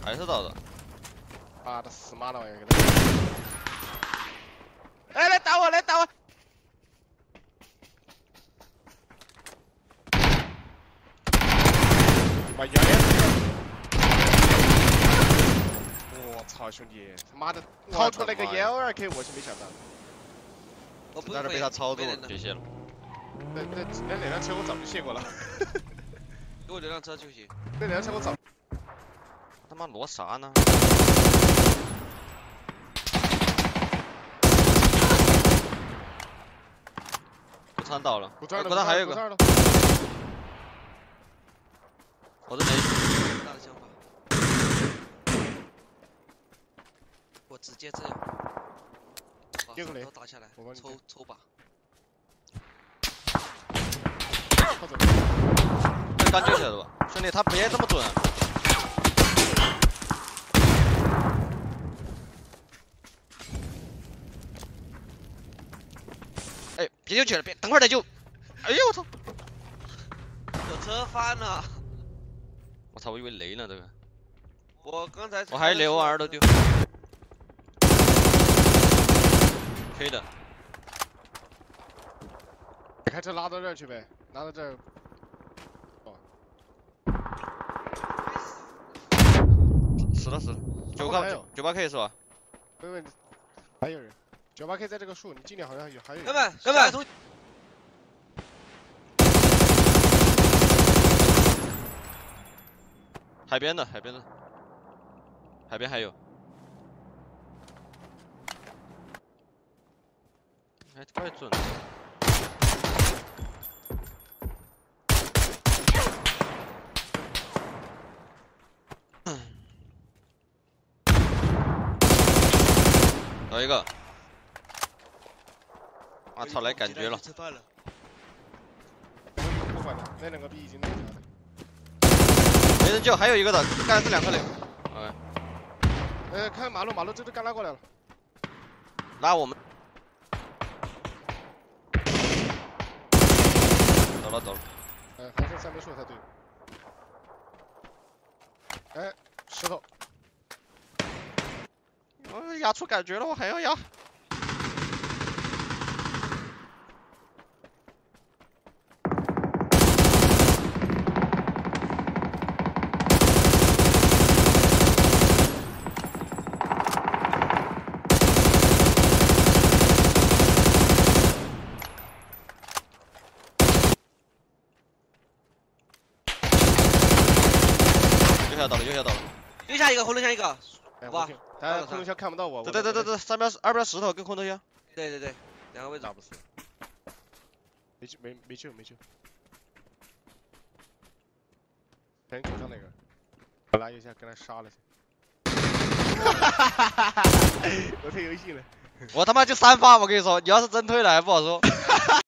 还是到的。 妈的，死妈了玩意儿！哎，来打我，来打我！把原来我操，兄弟，他妈的掏出来个112K，我是没想到。 我不在这被他操作了， 就卸了。 那辆车我早就卸过了。 给我这辆车就行。 那辆车我早。 他妈罗啥呢？不穿倒了， 不穿了， 不穿还有一个。我这没。 大的想法。我直接这样。把斧头打下来，抽把。 这刚救起来的吧，兄弟，他别这么准。哎，别救起来，别，等会儿再救。哎呦我操！ 我车翻了。 我操，我以为雷了这个。 我刚才。 我还留2都丢。可以的。 开车拉到这儿去呗，拉到这儿。哦。 死了。98K 是吧？ 没问题。还有人。98K 在这个树，你近点好像还有人。 哥们。 海边的，海边还有。还怪准的。找一个。我操，来感觉了。 吃饭了。 不管了，那两个逼已经那啥了。 没人救，还有一个的，刚才是2个雷。 看马路这都刚拉过来了。 拉我们。走了。 还剩3棵树才对。哎，石头。 我压出感觉了，我还要压。右下倒了。 右下一个，红灯下一个。 哇，他空投箱看不到我。 对，2边石头跟空投箱。 对，两个位置。 打不死。没救。人手上那个，我拉一下跟他杀了去。我退游戏了。 我他妈就3发，我跟你说，你要是真退了还不好说。